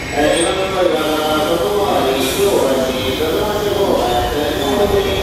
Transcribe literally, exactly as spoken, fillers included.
えー、今のところ外回り、塩味、風間地方、えー、